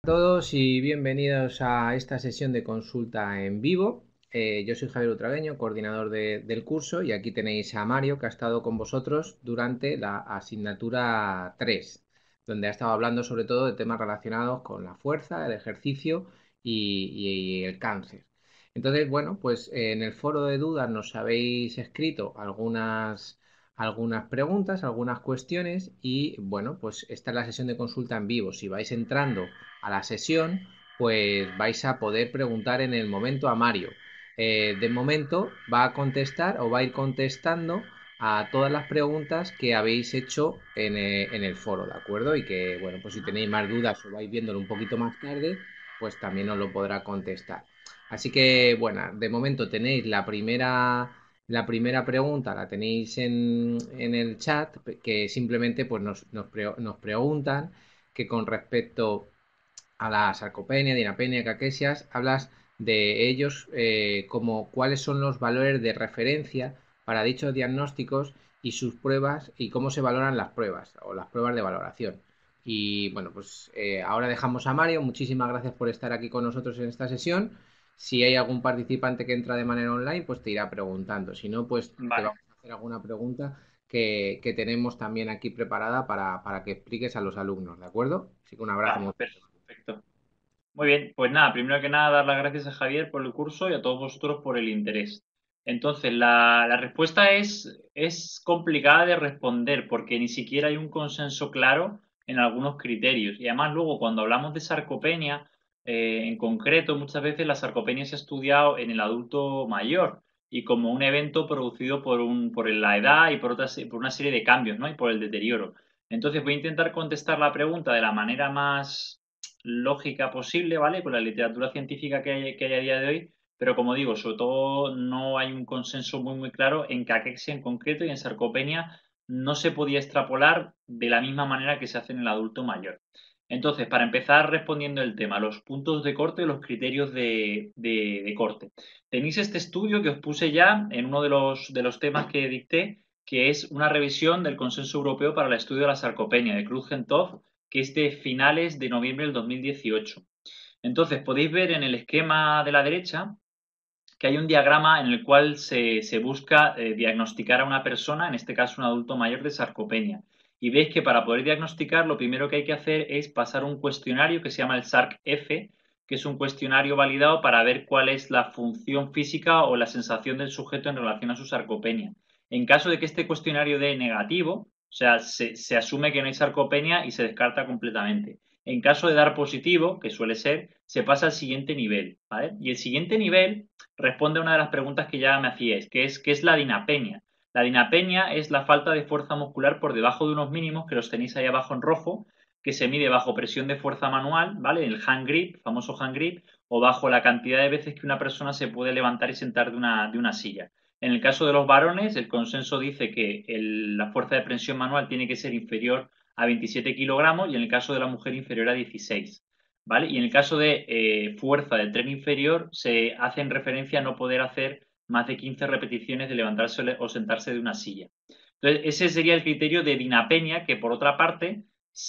Todos y bienvenidos a esta sesión de consulta en vivo. Yo soy Javier Utragueño, coordinador del curso, y aquí tenéis a Mario, que ha estado con vosotros durante la asignatura 3, donde ha estado hablando sobre todo de temas relacionados con la fuerza, el ejercicio y el cáncer. Entonces, bueno, pues en el foro de dudas nos habéis escrito algunas preguntas, algunas cuestiones y bueno, pues esta es la sesión de consulta en vivo. Si vais entrando a la sesión, pues vais a poder preguntar en el momento a Mario. De momento va a contestar o va a ir contestando a todas las preguntas que habéis hecho en el foro, ¿de acuerdo? Y que, bueno, pues si tenéis más dudas o vais viéndolo un poquito más tarde, pues también os lo podrá contestar. Así que, bueno, de momento tenéis la primera pregunta, la tenéis en el chat, que simplemente pues nos preguntan que con respecto a la sarcopenia, dinapenia, caquesias, hablas de ellos como cuáles son los valores de referencia para dichos diagnósticos y sus pruebas y cómo se valoran las pruebas o las pruebas de valoración. Y bueno, pues ahora dejamos a Mario. Muchísimas gracias por estar aquí con nosotros en esta sesión. Si hay algún participante que entra de manera online, pues te irá preguntando. Si no, pues te Vale, vamos a hacer alguna pregunta que tenemos también aquí preparada para que expliques a los alumnos, ¿de acuerdo? Así que un abrazo vale, muy fuerte. perfecto. Muy bien, pues nada, primero que nada dar las gracias a Javier por el curso y a todos vosotros por el interés. Entonces, la respuesta es complicada de responder porque ni siquiera hay un consenso claro en algunos criterios. Y además luego cuando hablamos de sarcopenia, en concreto, muchas veces la sarcopenia se ha estudiado en el adulto mayor y como un evento producido por la edad y por una serie de cambios, ¿no? Y por el deterioro. Entonces voy a intentar contestar la pregunta de la manera más lógica posible, ¿vale? Con la literatura científica que hay a día de hoy, pero como digo, sobre todo no hay un consenso muy claro en caquexia en concreto y en sarcopenia no se podía extrapolar de la misma manera que se hace en el adulto mayor. Entonces, para empezar respondiendo el tema, los puntos de corte, los criterios de corte. Tenéis este estudio que os puse ya en uno de los temas que dicté, que es una revisión del Consenso Europeo para el Estudio de la Sarcopenia, de Krug-Gentov, que es de finales de noviembre del 2018. Entonces, podéis ver en el esquema de la derecha que hay un diagrama en el cual se busca diagnosticar a una persona, en este caso un adulto mayor, de sarcopenia. Y veis que para poder diagnosticar lo primero que hay que hacer es pasar un cuestionario que se llama el SARC-F, que es un cuestionario validado para ver cuál es la función física o la sensación del sujeto en relación a su sarcopenia. En caso de que este cuestionario dé negativo, o sea, se asume que no hay sarcopenia y se descarta completamente. En caso de dar positivo, que suele ser, se pasa al siguiente nivel, ¿vale? Y el siguiente nivel responde a una de las preguntas que ya me hacíais, que es ¿qué es la dinapenia? La dinapenia es la falta de fuerza muscular por debajo de unos mínimos que los tenéis ahí abajo en rojo, que se mide bajo presión de fuerza manual, ¿vale? El hand grip, famoso hand grip, o bajo la cantidad de veces que una persona se puede levantar y sentar de una silla. En el caso de los varones, el consenso dice que la fuerza de presión manual tiene que ser inferior a 27 kilogramos y en el caso de la mujer inferior a 16. ¿Vale? Y en el caso de fuerza del tren inferior, se hace en referencia a no poder hacer más de 15 repeticiones de levantarse o sentarse de una silla. Entonces, ese sería el criterio de dinapenia, que por otra parte,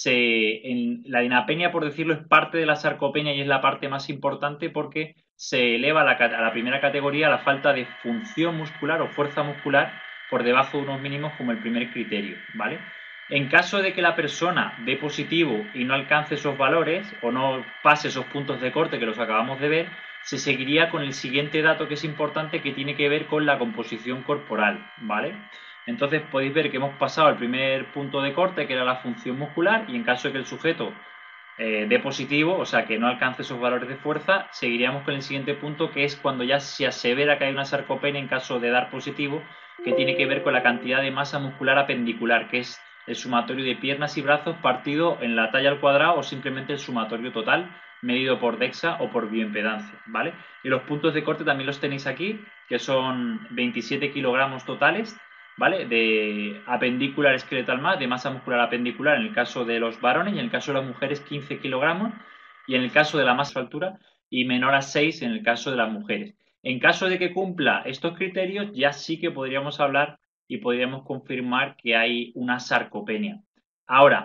la dinapenia, por decirlo, es parte de la sarcopenia y es la parte más importante porque se eleva a la primera categoría la falta de función muscular o fuerza muscular por debajo de unos mínimos como el primer criterio, ¿vale? En caso de que la persona dé positivo y no alcance esos valores o no pase esos puntos de corte que los acabamos de ver, se seguiría con el siguiente dato que es importante que tiene que ver con la composición corporal, ¿vale? Entonces podéis ver que hemos pasado al primer punto de corte, que era la función muscular, y en caso de que el sujeto dé positivo, o sea que no alcance esos valores de fuerza, seguiríamos con el siguiente punto, que es cuando ya se asevera que hay una sarcopenia en caso de dar positivo, que tiene que ver con la cantidad de masa muscular apendicular, que es el sumatorio de piernas y brazos partido en la talla al cuadrado o simplemente el sumatorio total medido por DEXA o por bioimpedancia, ¿vale? Y los puntos de corte también los tenéis aquí, que son 27 kilogramos totales, ¿vale? De apendicular esqueletal más, de masa muscular apendicular en el caso de los varones y en el caso de las mujeres 15 kilogramos y en el caso de la masa altura y menor a 6 en el caso de las mujeres. En caso de que cumpla estos criterios, ya sí que podríamos hablar y podríamos confirmar que hay una sarcopenia. Ahora,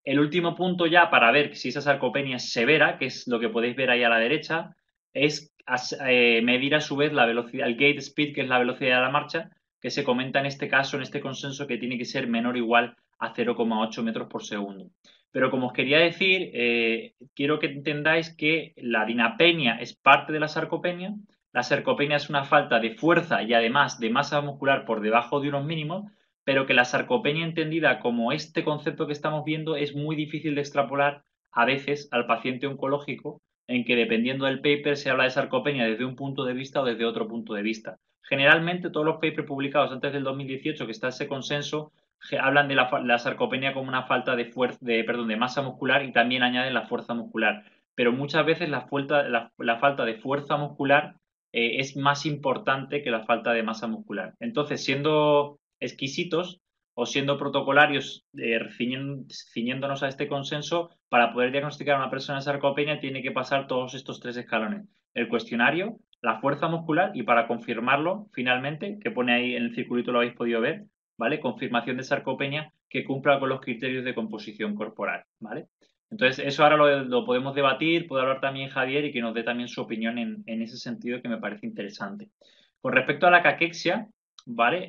El último punto ya para ver si esa sarcopenia es severa, que es lo que podéis ver ahí a la derecha, es medir a su vez la velocidad, el gate speed, que es la velocidad de la marcha, que se comenta en este caso, en este consenso, que tiene que ser menor o igual a 0,8 metros por segundo. Pero como os quería decir, quiero que entendáis que la dinapenia es parte de la sarcopenia. La sarcopenia es una falta de fuerza y además de masa muscular por debajo de unos mínimos, pero que la sarcopenia entendida como este concepto que estamos viendo es muy difícil de extrapolar a veces al paciente oncológico, en que dependiendo del paper se habla de sarcopenia desde un punto de vista o desde otro punto de vista. Generalmente todos los papers publicados antes del 2018, que está ese consenso, hablan de la sarcopenia como una falta de masa muscular y también añaden la fuerza muscular. Pero muchas veces la falta de fuerza muscular es más importante que la falta de masa muscular. Entonces, siendo exquisitos o siendo protocolarios, ciñéndonos a este consenso, para poder diagnosticar a una persona de sarcopenia tiene que pasar todos estos 3 escalones. El cuestionario, la fuerza muscular y para confirmarlo, finalmente, que pone ahí en el circulito, lo habéis podido ver, ¿vale? Confirmación de sarcopenia que cumpla con los criterios de composición corporal, ¿vale? Entonces, eso ahora lo podemos debatir, puede hablar también Javier y que nos dé también su opinión en ese sentido que me parece interesante. Con respecto a la caquexia, ¿vale?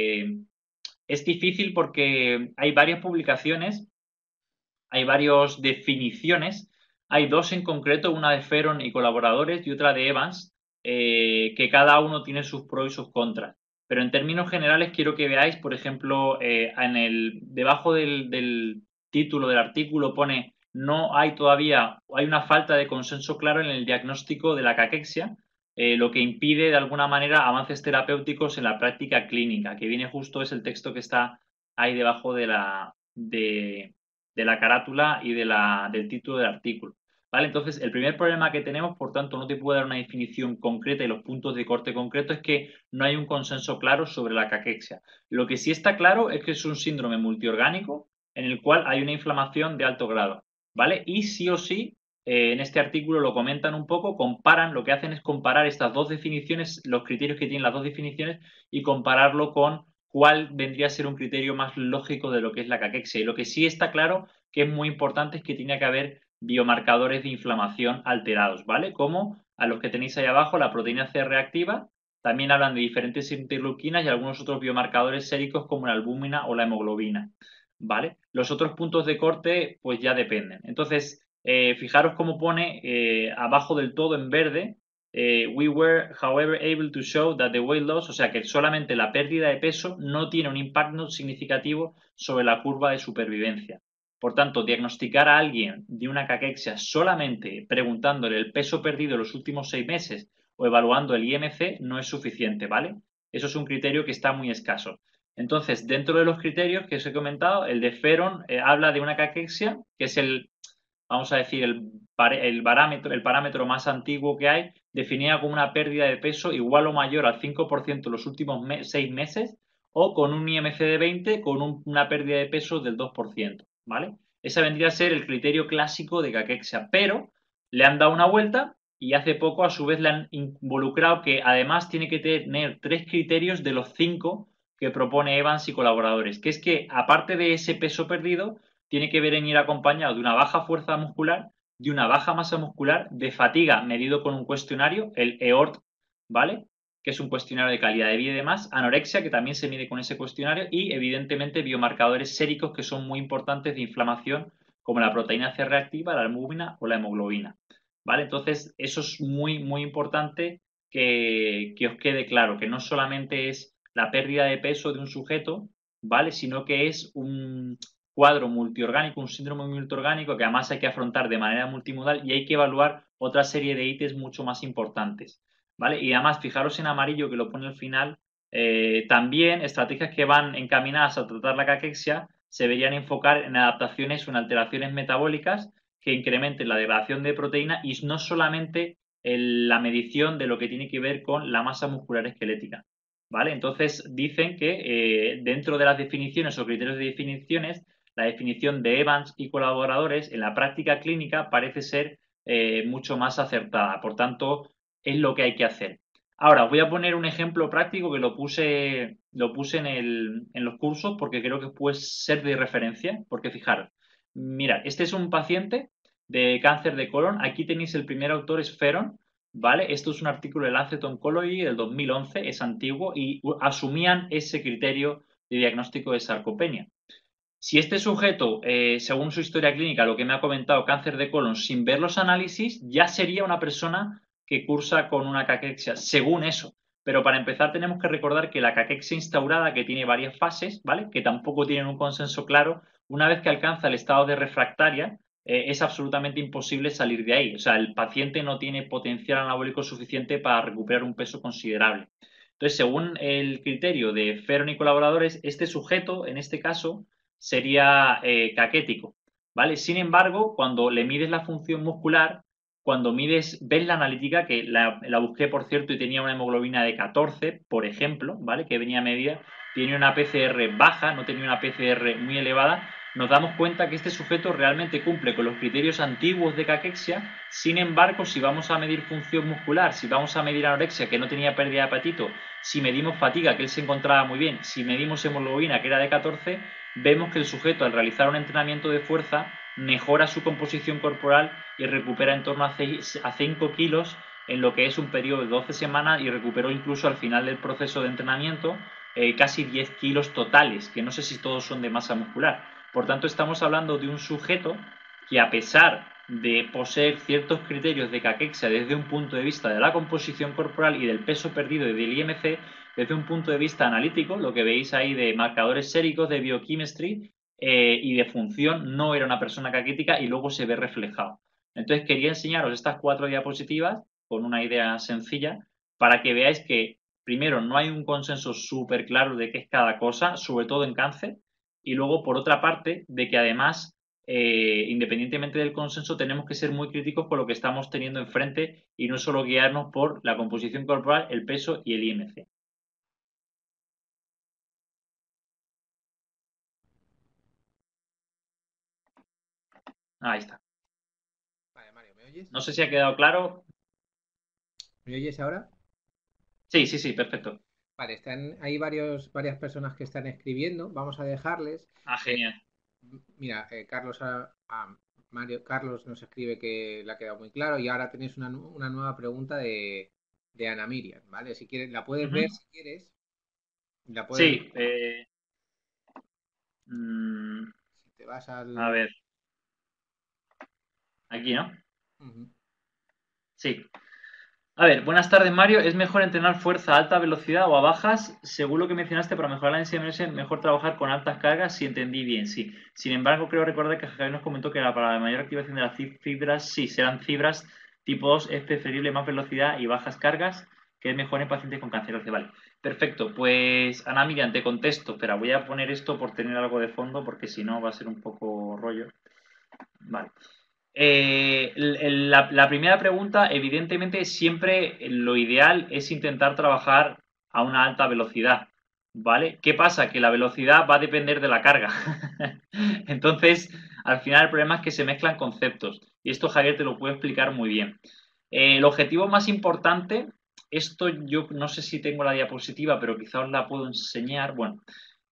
Es difícil porque hay varias publicaciones, hay varias definiciones, hay dos en concreto, una de Feron y colaboradores y otra de Evans, que cada uno tiene sus pros y sus contras. Pero en términos generales quiero que veáis, por ejemplo, debajo del título del artículo pone no hay todavía, hay una falta de consenso claro en el diagnóstico de la caquexia, lo que impide de alguna manera avances terapéuticos en la práctica clínica, que viene justo es el texto que está ahí debajo de la carátula y del título del artículo. ¿Vale? Entonces, el primer problema que tenemos, por tanto, no te puedo dar una definición concreta y los puntos de corte concreto, es que no hay un consenso claro sobre la caquexia. Lo que sí está claro es que es un síndrome multiorgánico en el cual hay una inflamación de alto grado, ¿vale? Y sí o sí, en este artículo lo comentan un poco, comparan, lo que hacen es comparar estas dos definiciones, los criterios que tienen las dos definiciones y compararlo con cuál vendría a ser un criterio más lógico de lo que es la caquexia. Y lo que sí está claro que es muy importante es que tiene que haber biomarcadores de inflamación alterados, ¿vale? Como a los que tenéis ahí abajo, la proteína C reactiva, también hablan de diferentes interleuquinas y algunos otros biomarcadores séricos como la albúmina o la hemoglobina, ¿vale? Los otros puntos de corte pues ya dependen. Entonces, fijaros cómo pone abajo del todo en verde, we were, however, able to show that the weight loss, o sea que solamente la pérdida de peso no tiene un impacto significativo sobre la curva de supervivencia. Por tanto, diagnosticar a alguien de una caquexia solamente preguntándole el peso perdido en los últimos 6 meses o evaluando el IMC no es suficiente, ¿vale? Eso es un criterio que está muy escaso. Entonces, dentro de los criterios que os he comentado, el de Feron habla de una caquexia, que es vamos a decir, el parámetro más antiguo que hay, definida como una pérdida de peso igual o mayor al 5% en los últimos 6 meses o con un IMC de 20 con una pérdida de peso del 2%, ¿vale? Ese vendría a ser el criterio clásico de caquexia, pero le han dado una vuelta y hace poco a su vez le han involucrado que además tiene que tener 3 criterios de los 5 que propone Evans y colaboradores, que es que aparte de ese peso perdido, tiene que venir acompañado de una baja fuerza muscular, de una baja masa muscular, de fatiga medido con un cuestionario, el EORT, ¿vale? Que es un cuestionario de calidad de vida y demás, anorexia, que también se mide con ese cuestionario, y evidentemente biomarcadores séricos que son muy importantes de inflamación, como la proteína C reactiva, la albúmina o la hemoglobina, ¿vale? Entonces, eso es muy, muy importante que os quede claro, que no solamente es la pérdida de peso de un sujeto, ¿vale? Sino que es un cuadro multiorgánico, un síndrome multiorgánico que además hay que afrontar de manera multimodal y hay que evaluar otra serie de ítems mucho más importantes, ¿vale? Y además, fijaros en amarillo que lo pone al final, también estrategias que van encaminadas a tratar la caquexia se deberían enfocar en adaptaciones o en alteraciones metabólicas que incrementen la degradación de proteína y no solamente la medición de lo que tiene que ver con la masa muscular esquelética, ¿vale? Entonces dicen que dentro de las definiciones o criterios de definiciones, la definición de Evans y colaboradores en la práctica clínica parece ser mucho más acertada. Por tanto, es lo que hay que hacer. Ahora, os voy a poner un ejemplo práctico que lo puse en los cursos porque creo que puede ser de referencia. Porque fijaros, mira, este es un paciente de cáncer de colon. Aquí tenéis el primer autor, es Feron, ¿vale? Esto es un artículo de Lancet Oncology del 2011, es antiguo y asumían ese criterio de diagnóstico de sarcopenia. Si este sujeto, según su historia clínica, lo que me ha comentado, cáncer de colon, sin ver los análisis, ya sería una persona que cursa con una caquexia, según eso. Pero para empezar tenemos que recordar que la caquexia instaurada, que tiene varias fases, ¿vale? Que tampoco tienen un consenso claro, una vez que alcanza el estado de refractaria, es absolutamente imposible salir de ahí. O sea, el paciente no tiene potencial anabólico suficiente para recuperar un peso considerable. Entonces, según el criterio de Feron y colaboradores, este sujeto, en este caso, sería caquético, ¿vale? Sin embargo, cuando le mides la función muscular, cuando ves la analítica, que la busqué, por cierto, y tenía una hemoglobina de 14, por ejemplo, ¿vale? Que venía medida, tiene una PCR baja, no tenía una PCR muy elevada, nos damos cuenta que este sujeto realmente cumple con los criterios antiguos de caquexia. Sin embargo, si vamos a medir función muscular, si vamos a medir anorexia, que no tenía pérdida de apetito, si medimos fatiga, que él se encontraba muy bien, si medimos hemoglobina, que era de 14, vemos que el sujeto, al realizar un entrenamiento de fuerza, mejora su composición corporal y recupera en torno a 5 kilos en lo que es un periodo de 12 semanas, y recuperó incluso al final del proceso de entrenamiento casi 10 kilos totales, que no sé si todos son de masa muscular. Por tanto, estamos hablando de un sujeto que, a pesar de poseer ciertos criterios de caquexia desde un punto de vista de la composición corporal y del peso perdido y del IMC, desde un punto de vista analítico, lo que veis ahí de marcadores séricos, de biochemistry y de función, no era una persona caquética y luego se ve reflejado. Entonces quería enseñaros estas 4 diapositivas con una idea sencilla para que veáis que, primero, no hay un consenso súper claro de qué es cada cosa, sobre todo en cáncer, y luego, por otra parte, de que además, independientemente del consenso, tenemos que ser muy críticos con lo que estamos teniendo enfrente y no solo guiarnos por la composición corporal, el peso y el IMC. Ahí está. Vale, Mario, ¿me oyes? No sé si ha quedado claro. ¿Me oyes ahora? Sí, sí, sí, perfecto. Vale, hay varias personas que están escribiendo. Vamos a dejarles. Ah, Eh, genial. Mira, Mario Carlos nos escribe que le ha quedado muy claro y ahora tenéis una nueva pregunta de Ana Miriam, ¿vale? Si quieres, la puedes ver Ujú. si quieres. La puedes ver Sí, mm, si te vas a al... ver, aquí, ¿no? Ujú. Sí. A ver, buenas tardes, Mario. ¿Es mejor entrenar fuerza a alta velocidad o a bajas? Según lo que mencionaste, para mejorar la densidad de MS, mejor trabajar con altas cargas, si entendí bien, sí. Sin embargo, creo recordar que Javier nos comentó que para la mayor activación de las fibras, sí, serán fibras tipo 2, es preferible más velocidad y bajas cargas, que es mejor en pacientes con cáncer. Vale, perfecto. Pues, Ana Miriam, te contesto. Espera, voy a poner esto por tener algo de fondo, porque si no va a ser un poco rollo. Vale. La primera pregunta, evidentemente, siempre lo ideal es intentar trabajar a una alta velocidad, ¿vale? ¿Qué pasa? Que la velocidad va a depender de la carga. Entonces, al final el problema es que se mezclan conceptos. Y esto Javier te lo puede explicar muy bien. El objetivo más importante, esto yo no sé si tengo la diapositiva, pero quizá os la puedo enseñar. Bueno,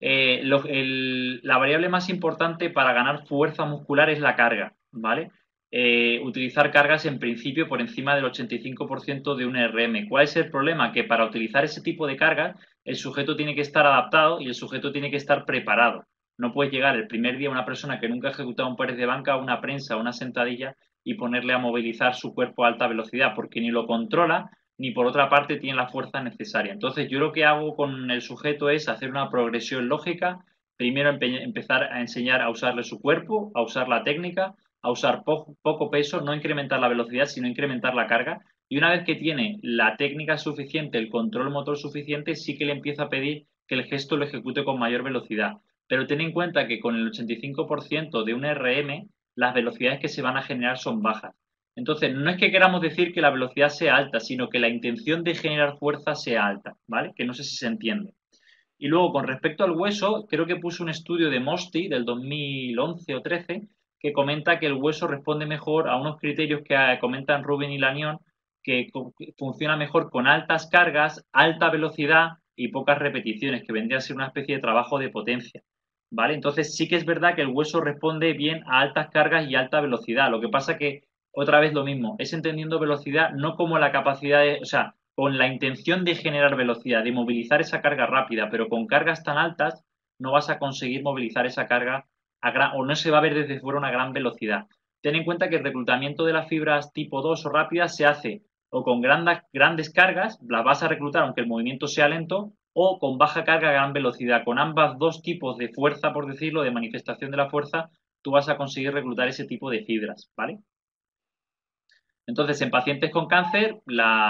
la variable más importante para ganar fuerza muscular es la carga, ¿vale? Utilizar cargas en principio por encima del 85% de un RM. ¿Cuál es el problema? Que para utilizar ese tipo de cargas el sujeto tiene que estar adaptado y el sujeto tiene que estar preparado. No puede llegar el primer día una persona que nunca ha ejecutado un press de banca, una prensa, una sentadilla y ponerle a movilizar su cuerpo a alta velocidad, porque ni lo controla ni por otra parte tiene la fuerza necesaria. Entonces yo lo que hago con el sujeto es hacer una progresión lógica, primero empezar a enseñar a usarle su cuerpo, a usar la técnica, a usar poco peso, no incrementar la velocidad, sino incrementar la carga. Y una vez que tiene la técnica suficiente, el control motor suficiente, sí que le empiezo a pedir que el gesto lo ejecute con mayor velocidad. Pero ten en cuenta que con el 85% de un RM, las velocidades que se van a generar son bajas. Entonces, no es que queramos decir que la velocidad sea alta, sino que la intención de generar fuerza sea alta, ¿vale? Que no sé si se entiende. Y luego, con respecto al hueso, creo que puso un estudio de Mosti del 2011 o 13 que comenta que el hueso responde mejor a unos criterios que comentan Rubin y Lanion, que funciona mejor con altas cargas, alta velocidad y pocas repeticiones, que vendría a ser una especie de trabajo de potencia. ¿vale? Entonces sí que es verdad que el hueso responde bien a altas cargas y alta velocidad. Lo que pasa que, otra vez lo mismo, es entendiendo velocidad no como la capacidad de, o sea, con la intención de generar velocidad, de movilizar esa carga rápida, pero con cargas tan altas no vas a conseguir movilizar esa carga o no se va a ver desde fuera una gran velocidad. Ten en cuenta que el reclutamiento de las fibras tipo 2 o rápidas se hace o con grandes cargas, las vas a reclutar aunque el movimiento sea lento, o con baja carga a gran velocidad. Con ambas dos tipos de fuerza, por decirlo, de manifestación de la fuerza, tú vas a conseguir reclutar ese tipo de fibras, ¿vale? Entonces, en pacientes con cáncer,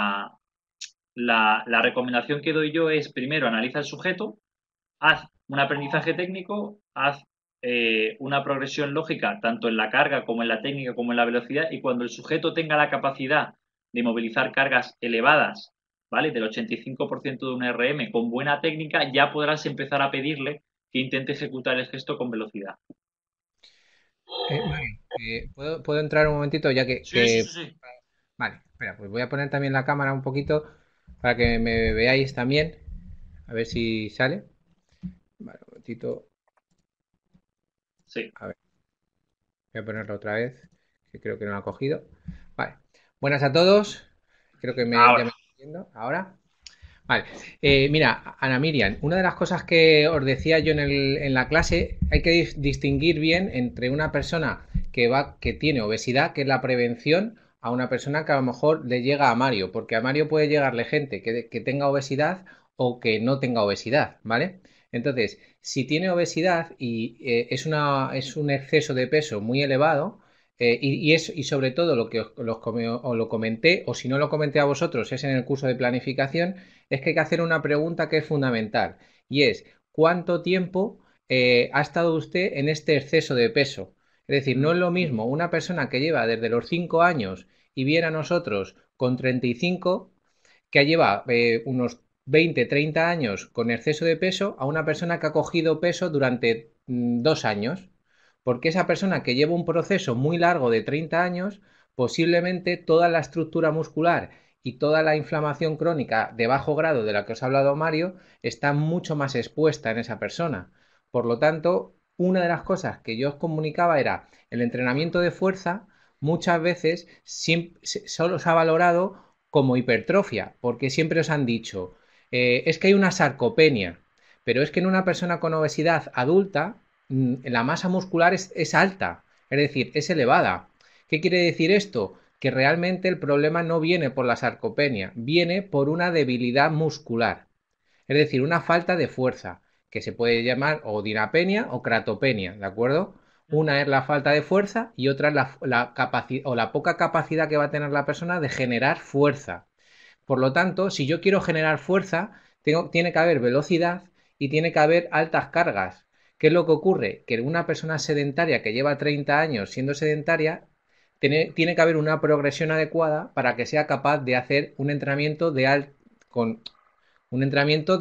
la recomendación que doy yo es, primero, analiza el sujeto, haz un aprendizaje técnico, haz una progresión lógica, tanto en la carga como en la técnica como en la velocidad, y cuando el sujeto tenga la capacidad de movilizar cargas elevadas, ¿vale? Del 85% de un RM con buena técnica, ya podrás empezar a pedirle que intente ejecutar el gesto con velocidad. Mario, ¿puedo entrar un momentito? Ya Sí, sí, sí, sí. Vale, espera, pues voy a poner también la cámara un poquito para que me veáis también. A ver si sale. Vale, un momentito. Sí. A ver, voy a ponerlo otra vez, que creo que no lo ha cogido. Vale, buenas a todos. Creo que ya me Ahora. estoy viendo. ¿Ahora? Vale, mira, Ana Miriam, una de las cosas que os decía yo en la clase, hay que distinguir bien entre una persona que tiene obesidad, que es la prevención, a una persona que a lo mejor le llega a Mario, porque a Mario puede llegarle gente que tenga obesidad o que no tenga obesidad, ¿vale? Entonces, si tiene obesidad y es un exceso de peso muy elevado, y sobre todo lo que os lo comenté, o si no lo comenté a vosotros, es en el curso de planificación, es que hay que hacer una pregunta que es fundamental y es ¿cuánto tiempo ha estado usted en este exceso de peso? Es decir, no es lo mismo una persona que lleva desde los 5 años y viene a nosotros con 35 que lleva unos 20, 30 años con exceso de peso a una persona que ha cogido peso durante 2 años. Porque esa persona que lleva un proceso muy largo de 30 años, posiblemente toda la estructura muscular y toda la inflamación crónica de bajo grado de la que os ha hablado Mario está mucho más expuesta en esa persona. Por lo tanto, una de las cosas que yo os comunicaba era el entrenamiento de fuerza muchas veces solo se ha valorado como hipertrofia, porque siempre os han dicho, es que hay una sarcopenia, pero es que en una persona con obesidad adulta la masa muscular es alta, es decir, es elevada. ¿Qué quiere decir esto? Que realmente el problema no viene por la sarcopenia, viene por una debilidad muscular, es decir, una falta de fuerza, que se puede llamar o dinapenia o cratopenia, ¿de acuerdo? Una es la falta de fuerza y otra es la capacidad o la poca capacidad que va a tener la persona de generar fuerza. Por lo tanto, si yo quiero generar fuerza, tiene que haber velocidad y tiene que haber altas cargas. ¿Qué es lo que ocurre? Que una persona sedentaria que lleva 30 años siendo sedentaria, tiene que haber una progresión adecuada para que sea capaz de hacer un entrenamiento con un entrenamiento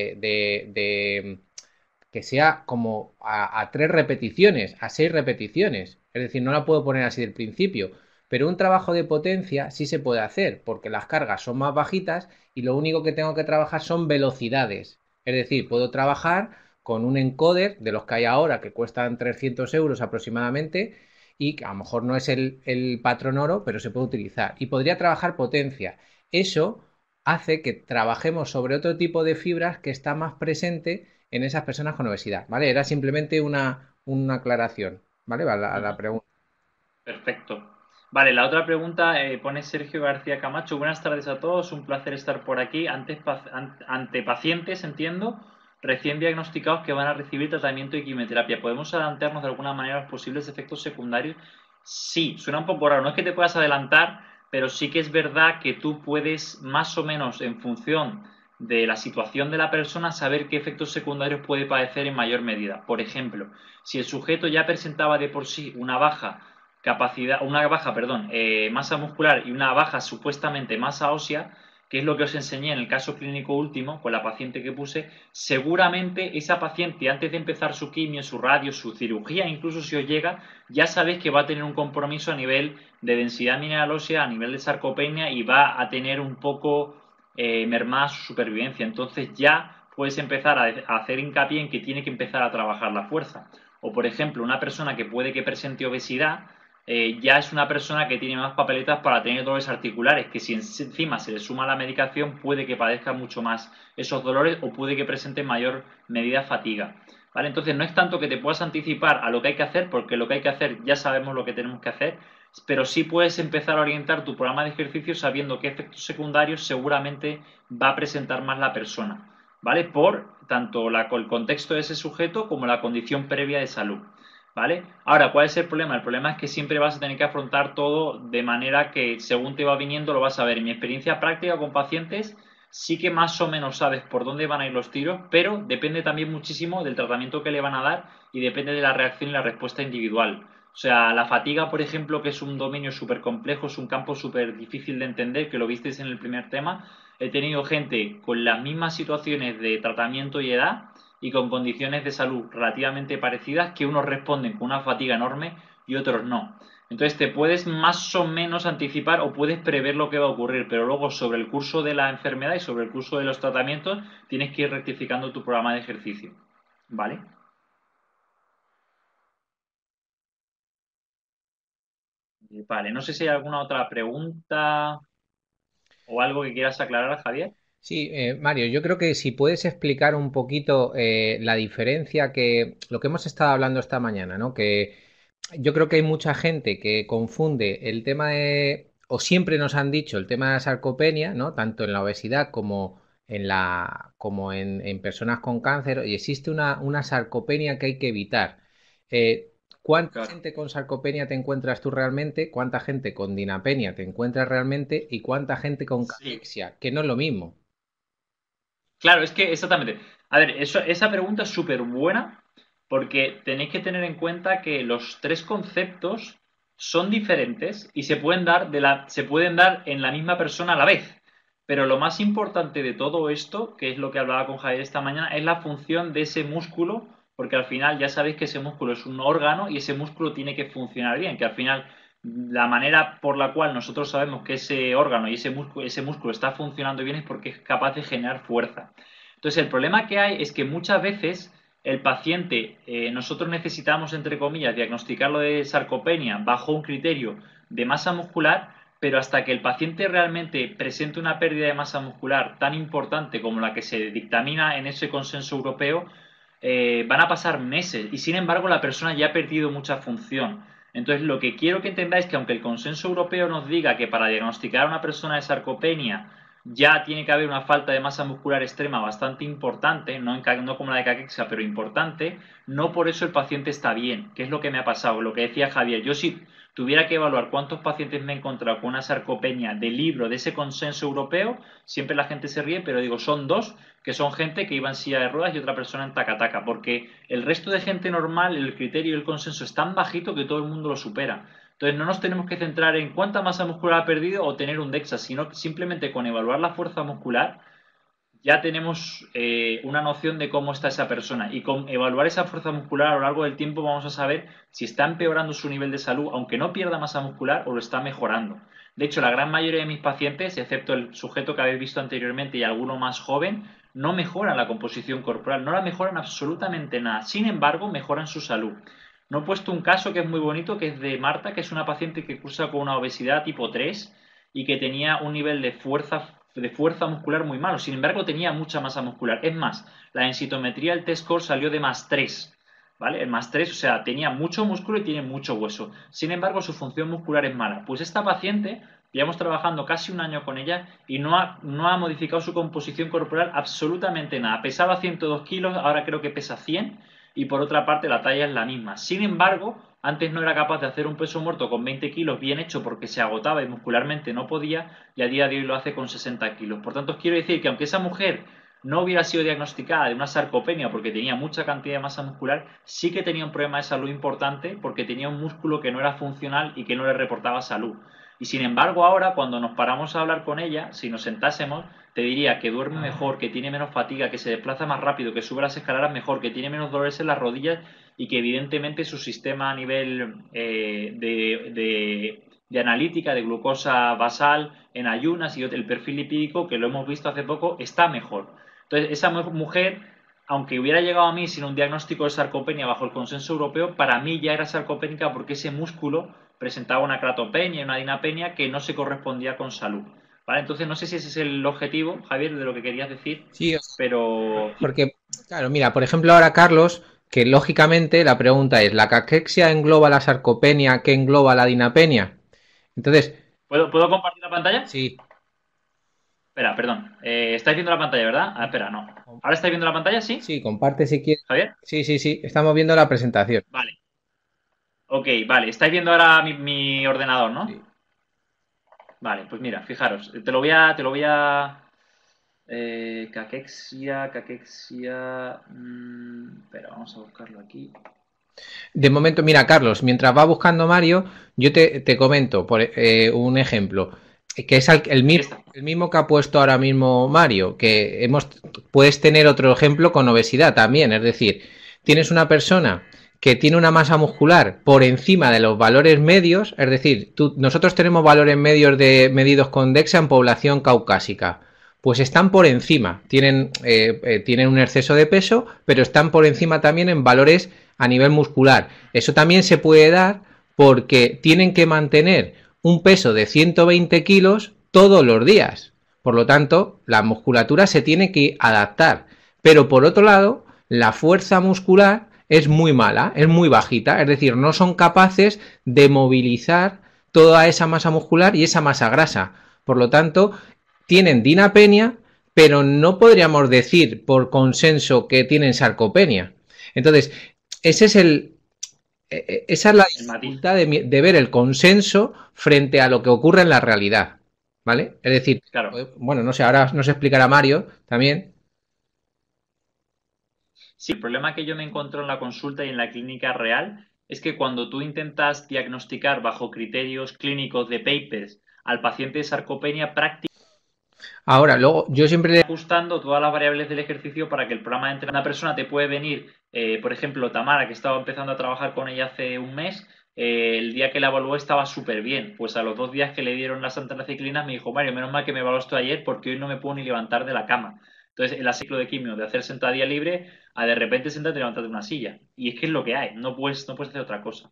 que sea como a 3 repeticiones, a 6 repeticiones. Es decir, no la puedo poner así del principio. Pero un trabajo de potencia sí se puede hacer, porque las cargas son más bajitas y lo único que tengo que trabajar son velocidades. Es decir, puedo trabajar con un encoder de los que hay ahora que cuestan 300 euros aproximadamente y que a lo mejor no es el patrón oro, pero se puede utilizar. Y podría trabajar potencia. Eso hace que trabajemos sobre otro tipo de fibras que está más presente en esas personas con obesidad, ¿vale? Era simplemente una aclaración, ¿vale? A la pregunta. Perfecto. Vale, la otra pregunta pone Sergio García Camacho. Buenas tardes a todos, un placer estar por aquí. Ante pacientes, entiendo, recién diagnosticados que van a recibir tratamiento y quimioterapia. ¿Podemos adelantarnos de alguna manera a los posibles efectos secundarios? Sí, suena un poco raro. No es que te puedas adelantar, pero sí que es verdad que tú puedes, más o menos en función de la situación de la persona, saber qué efectos secundarios puede padecer en mayor medida. Por ejemplo, si el sujeto ya presentaba de por sí masa muscular y una baja supuestamente masa ósea, que es lo que os enseñé en el caso clínico último con la paciente que puse, seguramente esa paciente antes de empezar su quimio, su radio, su cirugía, incluso si os llega, ya sabéis que va a tener un compromiso a nivel de densidad mineral ósea, a nivel de sarcopenia y va a tener un poco mermada su supervivencia. Entonces ya puedes empezar a hacer hincapié en que tiene que empezar a trabajar la fuerza. O, por ejemplo, una persona que puede que presente obesidad, ya es una persona que tiene más papeletas para tener dolores articulares, que si encima se le suma la medicación puede que padezca mucho más esos dolores o puede que presente mayor medida fatiga. ¿Vale? Entonces no es tanto que te puedas anticipar a lo que hay que hacer, porque lo que hay que hacer ya sabemos lo que tenemos que hacer, pero sí puedes empezar a orientar tu programa de ejercicio sabiendo qué efectos secundarios seguramente va a presentar más la persona, ¿vale? Por tanto el contexto de ese sujeto como la condición previa de salud, ¿vale? Ahora, ¿cuál es el problema? El problema es que siempre vas a tener que afrontar todo de manera que según te va viniendo lo vas a ver. En mi experiencia práctica con pacientes sí que más o menos sabes por dónde van a ir los tiros, pero depende también muchísimo del tratamiento que le van a dar y depende de la reacción y la respuesta individual. O sea, la fatiga, por ejemplo, que es un dominio súper complejo, es un campo súper difícil de entender, que lo visteis en el primer tema. He tenido gente con las mismas situaciones de tratamiento y edad y con condiciones de salud relativamente parecidas, que unos responden con una fatiga enorme y otros no. Entonces te puedes más o menos anticipar o puedes prever lo que va a ocurrir, pero luego sobre el curso de la enfermedad y sobre el curso de los tratamientos tienes que ir rectificando tu programa de ejercicio. ¿Vale? Vale, no sé si hay alguna otra pregunta o algo que quieras aclarar, Javier. Sí, Mario, yo creo que si puedes explicar un poquito la diferencia que lo que hemos estado hablando esta mañana, ¿no? Que yo creo que hay mucha gente que confunde el tema de, o siempre nos han dicho el tema de la sarcopenia, ¿no? Tanto en la obesidad como en personas con cáncer, y existe una sarcopenia que hay que evitar. Eh, ¿Cuánta Claro. gente con sarcopenia te encuentras tú realmente? ¿Cuánta gente con dinapenia te encuentras realmente? ¿Y cuánta gente con Sí, cachexia? Que no es lo mismo. claro, es que exactamente. A ver, esa pregunta es súper buena porque tenéis que tener en cuenta que los tres conceptos son diferentes y se pueden dar en la misma persona a la vez. Pero lo más importante de todo esto, que es lo que hablaba con Javier esta mañana, es la función de ese músculo, porque al final ya sabéis que ese músculo es un órgano y ese músculo tiene que funcionar bien, que al final la manera por la cual nosotros sabemos que ese órgano y ese músculo está funcionando bien es porque es capaz de generar fuerza. Entonces, el problema que hay es que muchas veces el paciente, nosotros necesitamos, entre comillas, diagnosticarlo de sarcopenia bajo un criterio de masa muscular, pero hasta que el paciente realmente presente una pérdida de masa muscular tan importante como la que se dictamina en ese consenso europeo, van a pasar meses y sin embargo la persona ya ha perdido mucha función. Entonces, lo que quiero que entendáis es que aunque el consenso europeo nos diga que para diagnosticar a una persona de sarcopenia ya tiene que haber una falta de masa muscular extrema bastante importante, no como la de caquexia, pero importante, no por eso el paciente está bien, que es lo que me ha pasado, lo que decía Javier. Yo si tuviera que evaluar cuántos pacientes me he encontrado con una sarcopenia de libro de ese consenso europeo, siempre la gente se ríe, pero digo, son dos, que son gente que iba en silla de ruedas y otra persona en tacataca, porque el resto de gente normal, el criterio y el consenso es tan bajito que todo el mundo lo supera. Entonces no nos tenemos que centrar en cuánta masa muscular ha perdido o tener un DEXA, sino simplemente con evaluar la fuerza muscular ya tenemos una noción de cómo está esa persona. Y con evaluar esa fuerza muscular a lo largo del tiempo vamos a saber si está empeorando su nivel de salud, aunque no pierda masa muscular, o lo está mejorando. De hecho, la gran mayoría de mis pacientes, excepto el sujeto que habéis visto anteriormente y alguno más joven, no mejoran la composición corporal, no la mejoran absolutamente nada. Sin embargo, mejoran su salud. No he puesto un caso que es muy bonito, que es de Marta, que es una paciente que cursa con una obesidad tipo 3 y que tenía un nivel de fuerza muscular muy malo. Sin embargo, tenía mucha masa muscular. Es más, la densitometría del test score salió de más 3. ¿Vale? El más 3, o sea, tenía mucho músculo y tiene mucho hueso. Sin embargo, su función muscular es mala. Pues esta paciente, llevamos trabajando casi un año con ella y no ha modificado su composición corporal absolutamente nada. Pesaba 102 kilos, ahora creo que pesa 100 y por otra parte la talla es la misma. Sin embargo, antes no era capaz de hacer un peso muerto con 20 kilos bien hecho porque se agotaba y muscularmente no podía, y a día de hoy lo hace con 60 kilos. Por tanto, os quiero decir que aunque esa mujer no hubiera sido diagnosticada de una sarcopenia porque tenía mucha cantidad de masa muscular, sí que tenía un problema de salud importante porque tenía un músculo que no era funcional y que no le reportaba salud. Y sin embargo, ahora cuando nos paramos a hablar con ella, si nos sentásemos, te diría que duerme mejor, que tiene menos fatiga, que se desplaza más rápido, que sube las escaleras mejor, que tiene menos dolores en las rodillas y que evidentemente su sistema a nivel de analítica, de glucosa basal en ayunas y el perfil lipídico, que lo hemos visto hace poco, está mejor. Entonces, esa mujer, aunque hubiera llegado a mí sin un diagnóstico de sarcopenia bajo el consenso europeo, para mí ya era sarcopénica porque ese músculo presentaba una cratopenia y una dinapenia que no se correspondía con salud. ¿Vale? Entonces, no sé si ese es el objetivo, Javier, de lo que querías decir, Sí, pero porque, claro, mira, por ejemplo, ahora Carlos, que lógicamente la pregunta es, ¿la caquexia engloba la sarcopenia que engloba la dinapenia? Entonces, ¿puedo compartir la pantalla? sí, Espera, perdón. ¿Estáis viendo la pantalla, verdad? Ah, espera, no. ¿Ahora estáis viendo la pantalla? ¿Sí? sí, comparte si quieres. ¿Javier? Sí, sí, sí, estamos viendo la presentación. Vale. Ok, vale. Estáis viendo ahora mi ordenador, ¿no? Sí. Vale, pues mira, fijaros. Caquexia. Espera, vamos a buscarlo aquí. De momento, mira, Carlos, mientras va buscando Mario, yo te comento por un ejemplo, que es Aquí está. el mismo que ha puesto ahora mismo Mario, que puedes tener otro ejemplo con obesidad también, es decir, tienes una persona que tiene una masa muscular por encima de los valores medios, es decir, nosotros tenemos valores medios medidos con DEXA en población caucásica, pues están por encima, tienen un exceso de peso, pero están por encima también en valores a nivel muscular. Eso también se puede dar porque tienen que mantener un peso de 120 kilos todos los días. Por lo tanto, la musculatura se tiene que adaptar. Pero por otro lado, la fuerza muscular es muy mala, es muy bajita, es decir, no son capaces de movilizar toda esa masa muscular y esa masa grasa. Por lo tanto, tienen dinapenia, pero no podríamos decir por consenso que tienen sarcopenia. Entonces, ese es esa es la El matiz. dificultad de ver el consenso frente a lo que ocurre en la realidad. ¿Vale? Es decir, Claro. bueno, no sé, ahora nos explicará Mario también. Sí, el problema que yo me encuentro en la consulta y en la clínica real es que cuando tú intentas diagnosticar bajo criterios clínicos de papers al paciente de sarcopenia, prácticamente Ahora, luego, yo siempre le... ajustando todas las variables del ejercicio para que el programa de entrenamiento, una persona te puede venir, por ejemplo, Tamara, que estaba empezando a trabajar con ella hace un mes, el día que la evaluó estaba súper bien. Pues a los 2 días que le dieron las antraciclinas me dijo, Mario, menos mal que me evaluaste ayer porque hoy no me puedo ni levantar de la cama. Entonces, el ciclo de quimio de hacer sentadilla libre a de repente sentarte y levantarte de una silla. Y es que es lo que hay, no puedes hacer otra cosa.